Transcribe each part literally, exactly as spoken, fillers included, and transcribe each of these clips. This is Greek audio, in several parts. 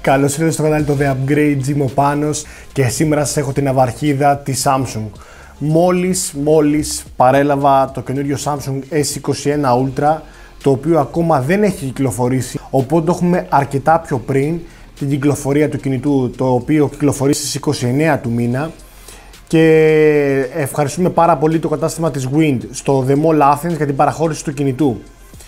Καλώς ήρθατε στο κανάλι το The Upgrade, είμαι ο Πάνος και σήμερα σας έχω την ναυαρχίδα της Samsung. Μόλις, μόλις παρέλαβα το καινούριο Samsung ες είκοσι ένα Ultra, το οποίο ακόμα δεν έχει κυκλοφορήσει, οπότε το έχουμε αρκετά πιο πριν την κυκλοφορία του κινητού, το οποίο κυκλοφορεί στις είκοσι εννέα του μήνα. Και ευχαριστούμε πάρα πολύ το κατάστημα της Wind στο The Mall Athens για την παραχώρηση του κινητού.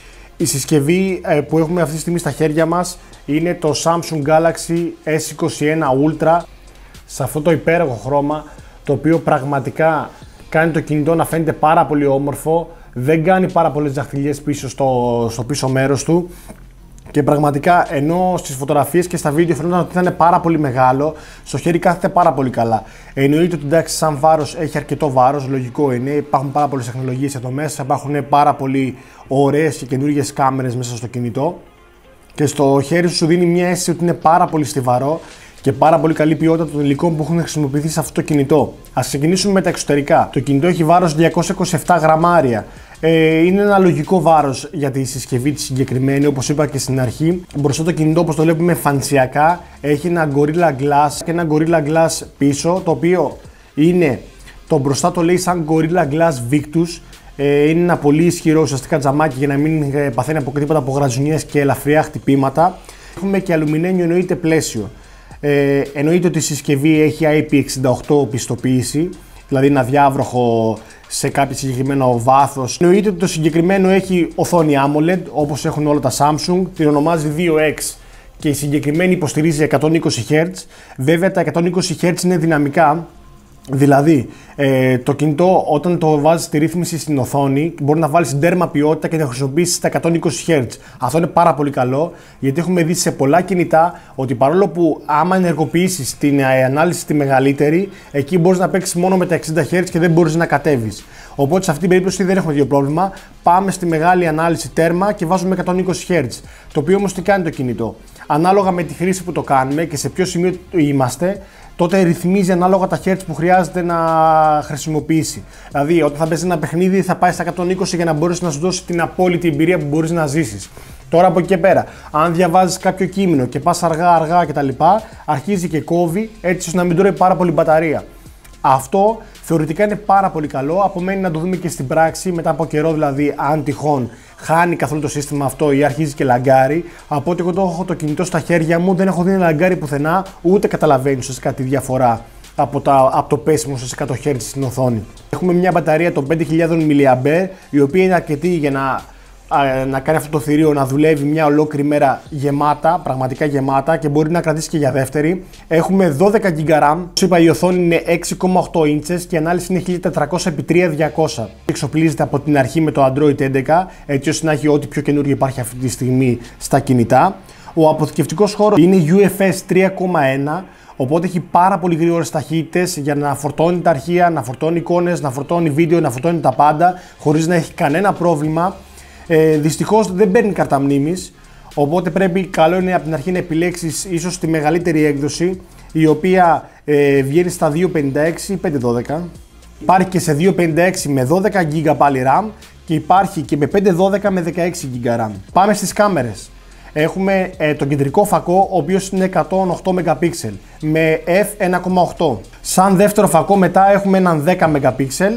Η συσκευή που έχουμε αυτή τη στιγμή στα χέρια μας είναι το Samsung Galaxy ες είκοσι ένα Ultra σε αυτό το υπέροχο χρώμα, το οποίο πραγματικά κάνει το κινητό να φαίνεται πάρα πολύ όμορφο, δεν κάνει πάρα πολλές δαχτυλιές πίσω στο, στο πίσω μέρος του και πραγματικά ενώ στις φωτογραφίες και στα βίντεο φαίνονταν ότι θα είναι πάρα πολύ μεγάλο, στο χέρι κάθεται πάρα πολύ καλά. Εννοείται ότι εντάξει, σαν βάρος έχει αρκετό βάρος, λογικό είναι, υπάρχουν πάρα πολλές τεχνολογίες εδώ μέσα, υπάρχουν πάρα πολύ ωραίες και καινούργιες κάμερες μέσα στο κινητό και στο χέρι σου σου δίνει μια αίσθηση ότι είναι πάρα πολύ στιβαρό και πάρα πολύ καλή ποιότητα των υλικών που έχουν χρησιμοποιηθεί σε αυτό το κινητό. Ας ξεκινήσουμε με τα εξωτερικά. Το κινητό έχει βάρος διακόσια είκοσι επτά γραμμάρια. Ε, είναι ένα λογικό βάρος για τη συσκευή τη συγκεκριμένη, όπως είπα και στην αρχή. Μπροστά το κινητό, όπως το βλέπουμε φανσιακά, έχει ένα Gorilla Glass και ένα Gorilla Glass πίσω, το οποίο είναι, το μπροστά το λέει σαν Gorilla Glass Victus. Ε, είναι ένα πολύ ισχυρό ουσιαστικά τζαμάκι για να μην ε, παθαίνει από τίποτα από γραζουνιές και ελαφριά χτυπήματα. Έχουμε και αλουμινένιο εννοείται πλαίσιο. Ε, εννοείται ότι η συσκευή έχει άι πι εξήντα οκτώ πιστοποίηση, δηλαδή ένα διάβροχο σε κάποιο συγκεκριμένο βάθος. Εννοείται ότι το συγκεκριμένο έχει οθόνη AMOLED όπως έχουν όλα τα Samsung, την ονομάζει δύο εξ και η συγκεκριμένη υποστηρίζει εκατόν είκοσι χερτζ. Βέβαια τα εκατόν είκοσι χερτζ είναι δυναμικά, δηλαδή ε, το κινητό όταν το βάζεις στη ρύθμιση στην οθόνη μπορεί να βάλεις ντέρμα ποιότητα και να χρησιμοποιήσεις τα εκατόν είκοσι χερτζ. Αυτό είναι πάρα πολύ καλό, γιατί έχουμε δει σε πολλά κινητά ότι παρόλο που άμα ενεργοποιήσεις την ε, ανάλυση τη μεγαλύτερη, εκεί μπορείς να παίξεις μόνο με τα εξήντα χερτζ και δεν μπορείς να κατέβεις. Οπότε σε αυτή την περίπτωση δεν έχουμε δύο πρόβλημα. Πάμε στη μεγάλη ανάλυση τέρμα και βάζουμε εκατόν είκοσι χερτζ. Το οποίο όμως τι κάνει το κινητό? Ανάλογα με τη χρήση που το κάνουμε και σε ποιο σημείο είμαστε, τότε ρυθμίζει ανάλογα τα hertz που χρειάζεται να χρησιμοποιήσει. Δηλαδή, όταν θα παίζει ένα παιχνίδι, θα πάει στα εκατόν είκοσι για να μπορέσει να σου δώσει την απόλυτη εμπειρία που μπορείς να ζήσεις. Τώρα από εκεί και πέρα, αν διαβάζεις κάποιο κείμενο και πας αργά-αργά κτλ., αρχίζει και κόβει έτσι ώστε να μην τρώει πάρα πολύ μπαταρία. Αυτό θεωρητικά είναι πάρα πολύ καλό. Απομένει να το δούμε και στην πράξη μετά από καιρό, δηλαδή, αν τυχόν χάνει καθόλου το σύστημα αυτό ή αρχίζει και λαγκάρει. Από ότι εγώ το έχω το κινητό στα χέρια μου, δεν έχω δει να λαγκάρει πουθενά, ούτε καταλαβαίνει ουσιαστικά τη διαφορά από, τα, από το πέσιμο σε εκατό χερτζ στην οθόνη. Έχουμε μια μπαταρία των πέντε χιλιάδες μιλιαμπέρ, η οποία είναι αρκετή για να, α, να κάνει αυτό το θηρίο να δουλεύει μια ολόκληρη μέρα γεμάτα, πραγματικά γεμάτα, και μπορεί να κρατήσει και για δεύτερη. Έχουμε δώδεκα τζι μπι RAM, όπως είπα η οθόνη είναι έξι κόμμα οκτώ ίντσες και η ανάλυση είναι χίλια τετρακόσια επί τρία χιλιάδες διακόσια. Εξοπλίζεται από την αρχή με το Android έντεκα, έτσι ώστε να έχει ό,τι πιο καινούργιο υπάρχει αυτή τη στιγμή στα κινητά. Ο αποθηκευτικός χώρος είναι γιου εφ ες τρία κόμμα ένα, οπότε έχει πάρα πολύ γρήγορες ταχύτητες για να φορτώνει τα αρχεία, να φορτώνει εικόνες, να φορτώνει βίντεο, να φορτώνει τα πάντα, χωρίς να έχει κανένα πρόβλημα. Ε, δυστυχώς δεν παίρνει κάρτα μνήμης, οπότε πρέπει καλό είναι από την αρχή να επιλέξεις ίσως τη μεγαλύτερη έκδοση, η οποία ε, βγαίνει στα διακόσια πενήντα έξι ή πεντακόσια δώδεκα. Υπάρχει και σε διακόσια πενήντα έξι με δώδεκα τζι μπι πάλι RAM και υπάρχει και με πεντακόσια δώδεκα με δεκαέξι τζι μπι RAM. Πάμε στις κάμερες. Έχουμε ε, τον κεντρικό φακό, ο οποίος είναι εκατόν οκτώ μεγαπίξελ με εφ ένα κόμμα οκτώ. Σαν δεύτερο φακό μετά έχουμε έναν δέκα μεγαπίξελ,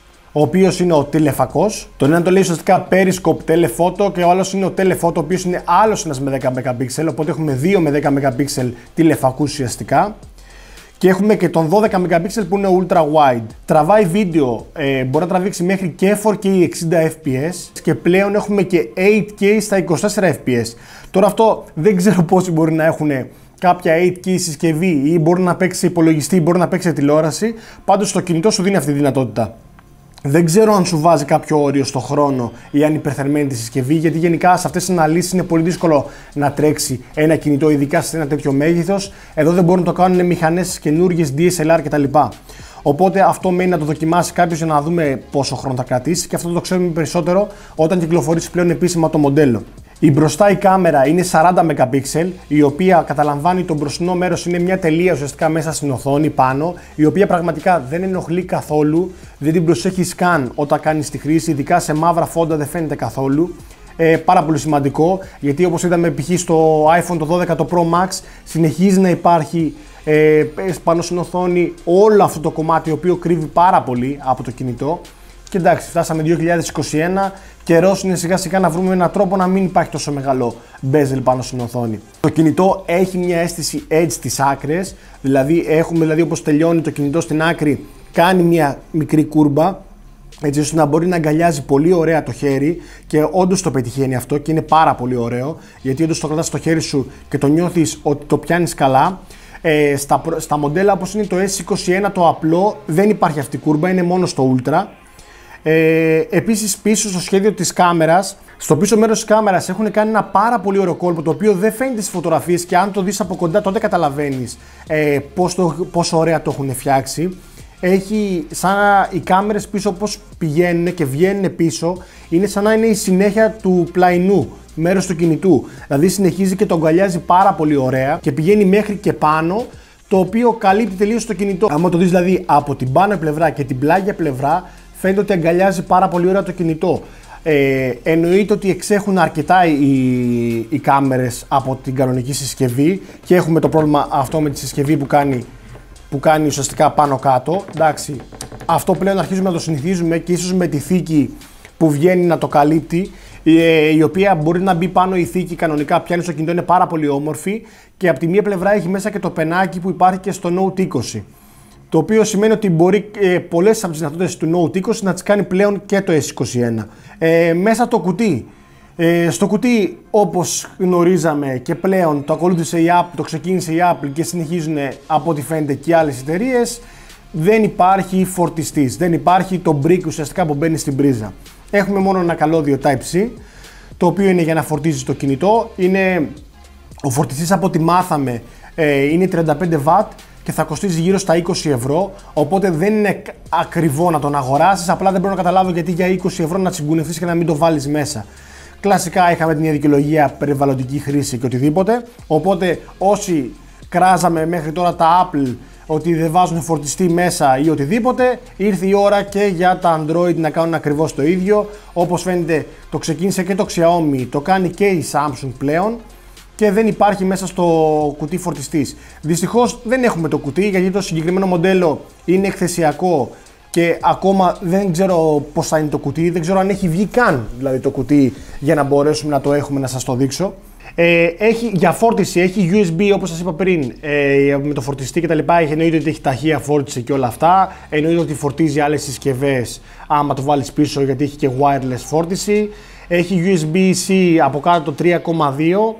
ο οποίος είναι ο τηλεφακός. Το ένα το λέει ουσιαστικά Periscope Telephoto και ο άλλος είναι ο Telephoto, ο οποίος είναι άλλος ένας με δέκα μεγαπίξελ, οπότε έχουμε δύο με δέκα μεγαπίξελ τηλεφακούς ουσιαστικά. Και έχουμε και τον δώδεκα μεγαπίξελ που είναι Ultra Wide. Τραβάει βίντεο, ε, μπορεί να τραβήξει μέχρι και φορ κέι εξήντα εφ πι ες και πλέον έχουμε και έιτ κέι στα είκοσι τέσσερα εφ πι ες. Τώρα αυτό δεν ξέρω πόσοι μπορεί να έχουν κάποια έιτ κέι συσκευή ή μπορεί να παίξει υπολογιστή ή μπορεί να παίξει τηλεόραση. Πάντως το κινητό σου δίνει αυτή τη δυνατότητα. Δεν ξέρω αν σου βάζει κάποιο όριο στο χρόνο ή αν υπερθερμαίνει τη συσκευή, γιατί γενικά σε αυτές τις αναλύσεις είναι πολύ δύσκολο να τρέξει ένα κινητό, ειδικά σε ένα τέτοιο μέγεθος. Εδώ δεν μπορούν να το κάνουν μηχανές καινούργιες ντι ες ελ αρ κτλ. Οπότε αυτό μένει να το δοκιμάσει κάποιος για να δούμε πόσο χρόνο θα κρατήσει και αυτό το ξέρουμε περισσότερο όταν κυκλοφορήσει πλέον επίσημα το μοντέλο. Η μπροστά η κάμερα είναι σαράντα μεγαπίξελ, η οποία καταλαμβάνει το μπροστινό μέρος, είναι μια τελεία ουσιαστικά μέσα στην οθόνη πάνω, η οποία πραγματικά δεν ενοχλεί καθόλου, δεν την προσέχει καν όταν κάνεις τη χρήση, ειδικά σε μαύρα φόντα δεν φαίνεται καθόλου. Ε, πάρα πολύ σημαντικό, γιατί όπως είδαμε π.χ. στο iPhone το δώδεκα, το Pro Max, συνεχίζει να υπάρχει ε, πάνω στην οθόνη όλο αυτό το κομμάτι, το οποίο κρύβει πάρα πολύ από το κινητό. Και εντάξει, φτάσαμε δύο χιλιάδες είκοσι ένα, καιρός είναι σιγά σιγά να βρούμε έναν τρόπο να μην υπάρχει τόσο μεγάλο bezel πάνω στην οθόνη. Το κινητό έχει μια αίσθηση edge στις άκρες, δηλαδή έχουμε, δηλαδή όπως τελειώνει το κινητό στην άκρη, κάνει μια μικρή κούρμπα, έτσι ώστε να μπορεί να αγκαλιάζει πολύ ωραία το χέρι, και όντως το πετυχαίνει αυτό και είναι πάρα πολύ ωραίο, γιατί όντως το κρατάς στο χέρι σου και το νιώθεις ότι το πιάνεις καλά. Ε, στα, στα μοντέλα όπως είναι το ες είκοσι ένα το απλό δεν υπάρχει αυτή η κούρμπα, είναι μόνο στο Ultra. Ε, επίσης πίσω στο σχέδιο της κάμερας, στο πίσω μέρος της κάμερας έχουν κάνει ένα πάρα πολύ ωραίο κόλπο, το οποίο δεν φαίνεται στις φωτογραφίες, και αν το δεις από κοντά τότε καταλαβαίνεις ε, πόσο, πόσο ωραία το έχουν φτιάξει. Έχει σαν να οι κάμερες πίσω όπως πηγαίνουν και βγαίνουν πίσω, είναι σαν να είναι η συνέχεια του πλαϊνού μέρος του κινητού. Δηλαδή συνεχίζει και το αγκαλιάζει πάρα πολύ ωραία και πηγαίνει μέχρι και πάνω, το οποίο καλύπτει τελείως το κινητό. Αν το δεις δηλαδή από την πάνω πλευρά και την πλάγια πλευρά, φαίνεται ότι αγκαλιάζει πάρα πολύ ωραία το κινητό. Ε, εννοείται ότι εξέχουν αρκετά οι, οι κάμερες από την κανονική συσκευή, και έχουμε το πρόβλημα αυτό με τη συσκευή που κάνει, που κάνει ουσιαστικά πάνω κάτω. Εντάξει, αυτό πλέον αρχίζουμε να το συνηθίζουμε, και ίσως με τη θήκη που βγαίνει να το καλύπτει, ε, η οποία μπορεί να μπει πάνω η θήκη κανονικά, πιάνει στο κινητό, είναι πάρα πολύ όμορφη, και από τη μία πλευρά έχει μέσα και το πενάκι που υπάρχει και στο Note είκοσι. Το οποίο σημαίνει ότι μπορεί ε, πολλές από τις δυνατότητες του Note είκοσι να τις κάνει πλέον και το ες είκοσι ένα. Ε, μέσα το κουτί. Ε, στο κουτί, όπως γνωρίζαμε και πλέον το ακολούθησε η Apple, το ξεκίνησε η Apple και συνεχίζουν από ό,τι φαίνεται και άλλες εταιρείες, δεν υπάρχει φορτιστής, δεν υπάρχει το brick ουσιαστικά που μπαίνει στην πρίζα. Έχουμε μόνο ένα καλώδιο Type-C, το οποίο είναι για να φορτίζει το κινητό. Είναι, ο φορτιστής από ό,τι μάθαμε ε, είναι τριάντα πέντε βατ και θα κοστίζει γύρω στα είκοσι ευρώ, οπότε δεν είναι ακριβό να τον αγοράσεις, απλά δεν μπορώ να καταλάβω γιατί για είκοσι ευρώ να τσιγκουνευτείς και να μην το βάλεις μέσα. Κλασικά είχαμε την δικαιολογία περιβαλλοντική χρήση και οτιδήποτε, οπότε όσοι κράζαμε μέχρι τώρα τα Apple ότι δεν βάζουν φορτιστή μέσα ή οτιδήποτε, ήρθε η ώρα και για τα Android να κάνουν ακριβώς το ίδιο. Όπως φαίνεται το ξεκίνησε και το Xiaomi, το κάνει και η Samsung πλέον, και δεν υπάρχει μέσα στο κουτί φορτιστής. Δυστυχώς δεν έχουμε το κουτί, γιατί το συγκεκριμένο μοντέλο είναι εκθεσιακό και ακόμα δεν ξέρω πώς θα είναι το κουτί, δεν ξέρω αν έχει βγει καν δηλαδή το κουτί για να μπορέσουμε να το έχουμε, να σας το δείξω. Ε, έχει, για φόρτιση έχει γιου ες μπι, όπως σας είπα πριν, ε, με το φορτιστή κτλ. Εννοείται ότι έχει ταχεία φόρτιση και όλα αυτά. Εννοείται ότι φορτίζει άλλες συσκευές άμα το βάλεις πίσω, γιατί έχει και wireless φόρτιση. Έχει γιου ες μπι-C από κάτω το τρία κόμμα δύο.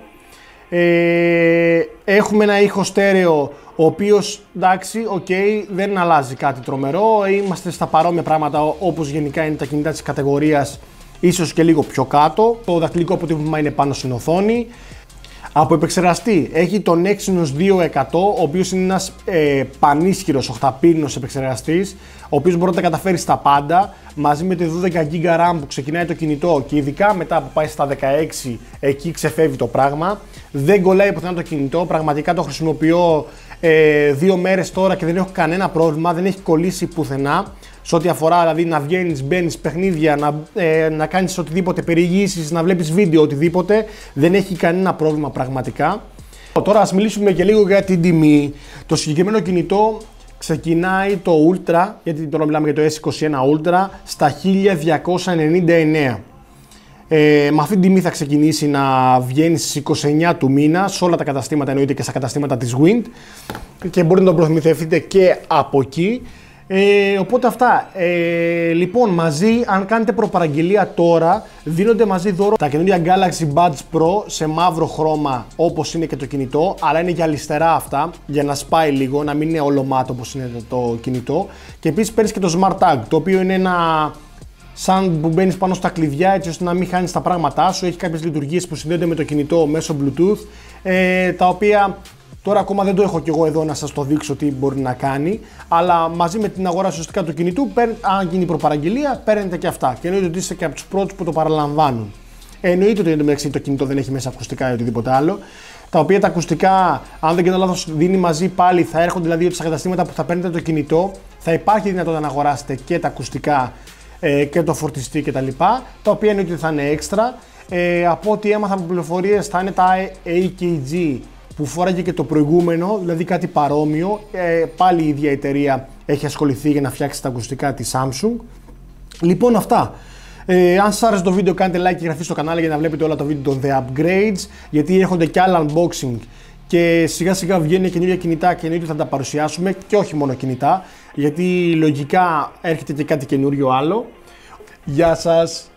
Ε, έχουμε ένα ήχο στέρεο, ο οποίος εντάξει, okay, δεν αλλάζει κάτι τρομερό. Είμαστε στα παρόμοια πράγματα όπως γενικά είναι τα κινητά της κατηγορίας, ίσως και λίγο πιο κάτω. Το δακτυλικό αποτύπωμα είναι πάνω στην οθόνη. Από επεξεργαστή έχει τον Exynos δύο εκατό, ο οποίος είναι ένας ε, πανίσχυρος οχταπύρινος επεξεργαστής, ο οποίος μπορεί να τα καταφέρει στα πάντα, μαζί με το δώδεκα τζι μπι RAM που ξεκινάει το κινητό, και ειδικά μετά που πάει στα δεκαέξι, εκεί ξεφεύγει το πράγμα. Δεν κολλάει πουθενά το κινητό, πραγματικά το χρησιμοποιώ ε, δύο μέρες τώρα και δεν έχω κανένα πρόβλημα, δεν έχει κολλήσει πουθενά. Σε ό,τι αφορά δηλαδή να βγαίνεις, μπαίνεις παιχνίδια, να, ε, να κάνεις οτιδήποτε, περιηγήσεις, να βλέπεις βίντεο, οτιδήποτε, δεν έχει κανένα πρόβλημα πραγματικά. Τώρα ας μιλήσουμε και λίγο για την τιμή. Το συγκεκριμένο κινητό ξεκινάει το Ultra, γιατί τώρα μιλάμε για το ες είκοσι ένα Ultra, στα χίλια διακόσια ενενήντα εννέα. Ε, με αυτή την τιμή θα ξεκινήσει να βγαίνει στις είκοσι εννέα του μήνα σε όλα τα καταστήματα, εννοείται και στα καταστήματα της Wind, και μπορείτε να τον προμηθευτείτε και από εκεί. Ε, οπότε αυτά. Ε, λοιπόν, μαζί, αν κάνετε προπαραγγελία τώρα, δίνονται μαζί δώρο τα καινούργια Galaxy Buds Pro σε μαύρο χρώμα, όπως είναι και το κινητό, αλλά είναι για αριστερά αυτά, για να σπάει λίγο, να μην είναι όλο μάτο όπως είναι το κινητό. Και επίσης παίρνεις και το Smart Tag, το οποίο είναι ένα σαν που μπαίνεις πάνω στα κλειδιά, έτσι ώστε να μην χάνεις τα πράγματά σου. Έχει κάποιες λειτουργίες που συνδέονται με το κινητό μέσω Bluetooth, ε, τα οποία τώρα ακόμα δεν το έχω κι εγώ εδώ να σας το δείξω τι μπορεί να κάνει, αλλά μαζί με την αγορά ουσιαστικά του κινητού, αν γίνει προπαραγγελία, παίρνετε και αυτά. Και εννοείται ότι είστε και από τους πρώτους που το παραλαμβάνουν. Εννοείται ότι εντωμεταξύ το κινητό δεν έχει μέσα ακουστικά ή οτιδήποτε άλλο. Τα οποία τα ακουστικά, αν δεν κάνω λάθος, δίνει μαζί πάλι, θα έρχονται δηλαδή ότι στα καταστήματα που θα παίρνετε το κινητό, θα υπάρχει δυνατότητα να αγοράσετε και τα ακουστικά ε, και το φορτιστή κτλ. Τα, τα οποία εννοείται ότι θα είναι έξτρα. Ε, από ό,τι έμαθα από πληροφορίες θα είναι τα έι κέι τζι που φόραγε και το προηγούμενο, δηλαδή κάτι παρόμοιο. Ε, πάλι η ίδια εταιρεία έχει ασχοληθεί για να φτιάξει τα ακουστικά της Samsung. Λοιπόν, αυτά. Ε, αν σας άρεσε το βίντεο, κάντε like και εγγραφή στο κανάλι για να βλέπετε όλα τα βίντεο των The Upgrades, γιατί έρχονται και άλλα unboxing και σιγά σιγά βγαίνουν καινούργια κινητά και εννοείται θα τα παρουσιάσουμε, και όχι μόνο κινητά, γιατί λογικά έρχεται και κάτι καινούριο άλλο. Γεια σας!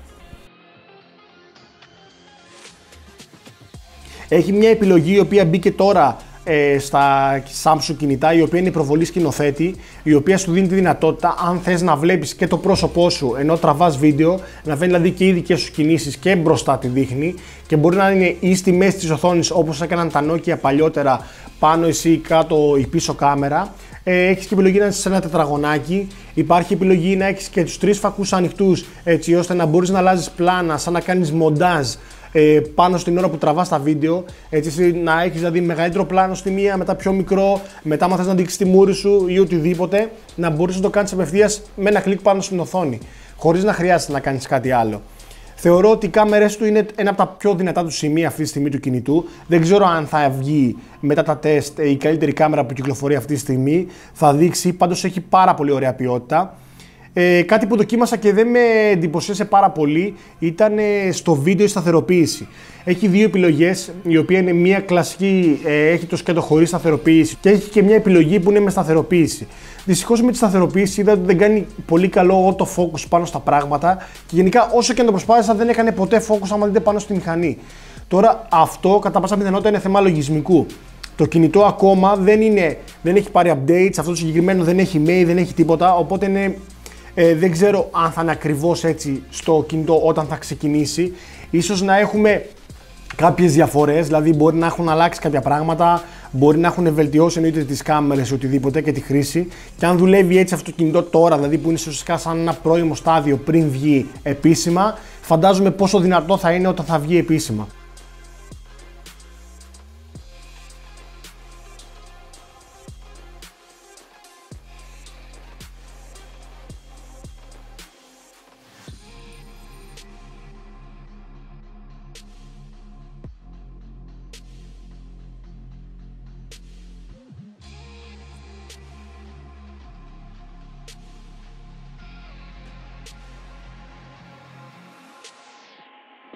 Έχει μια επιλογή η οποία μπήκε τώρα ε, στα Samsung κινητά, η οποία είναι η προβολή σκηνοθέτη, η οποία σου δίνει τη δυνατότητα, αν θες να βλέπεις και το πρόσωπό σου ενώ τραβάς βίντεο, να βγαίνει δηλαδή και οι δικές σου κινήσεις και μπροστά τη δείχνει, και μπορεί να είναι ή στη μέση της οθόνης όπως έκαναν τα Nokia παλιότερα, πάνω εσύ κάτω η πίσω κάμερα. Ε, έχεις και επιλογή να είσαι σε ένα τετραγωνάκι. Υπάρχει επιλογή να έχεις και τους τρεις φακούς ανοιχτούς, έτσι ώστε να μπορείς να αλλάζεις πλάνα, σαν να κάνεις μοντάζ ε, πάνω στην ώρα που τραβάς τα βίντεο. Έτσι να έχεις δηλαδή μεγαλύτερο πλάνο στη μία, μετά πιο μικρό, μετά αν θες να δείξεις τη μούρη σου ή οτιδήποτε, να μπορείς να το κάνεις απευθείας με ένα κλικ πάνω στην οθόνη, χωρίς να χρειάζεται να κάνεις κάτι άλλο. Θεωρώ ότι οι κάμερες του είναι ένα από τα πιο δυνατά του σημεία αυτή τη στιγμή του κινητού. Δεν ξέρω αν θα βγει μετά τα τεστ η καλύτερη κάμερα που κυκλοφορεί αυτή τη στιγμή. Θα δείξει, πάντως έχει πάρα πολύ ωραία ποιότητα. Ε, κάτι που δοκίμασα και δεν με εντυπωσίασε πάρα πολύ ήταν στο βίντεο η σταθεροποίηση. Έχει δύο επιλογές, η οποία είναι μία κλασική, ε, έχει το σκέτο χωρίς σταθεροποίηση, και έχει και μια επιλογή που είναι με σταθεροποίηση. Δυστυχώς με τη σταθεροποίηση είδα ότι δεν κάνει πολύ καλό auto-focus πάνω στα πράγματα, και γενικά όσο και να το προσπάθησα δεν έκανε ποτέ focus άμα δείτε πάνω στη μηχανή. Τώρα αυτό κατά πάσα πιθανότητα είναι θέμα λογισμικού. Το κινητό ακόμα δεν, είναι, δεν έχει πάρει updates, αυτό το συγκεκριμένο δεν έχει mail, δεν έχει τίποτα, οπότε είναι, ε, δεν ξέρω αν θα είναι ακριβώς έτσι στο κινητό όταν θα ξεκινήσει. Ίσως να έχουμε κάποιες διαφορές, δηλαδή μπορεί να έχουν αλλάξει κάποια πράγματα, μπορεί να έχουν βελτιώσει εννοείται τις κάμερες ή οτιδήποτε και τη χρήση, και αν δουλεύει έτσι αυτό το κινητό τώρα, δηλαδή που είναι ουσιαστικά σαν ένα πρώιμο στάδιο πριν βγει επίσημα, φαντάζομαι πόσο δυνατό θα είναι όταν θα βγει επίσημα.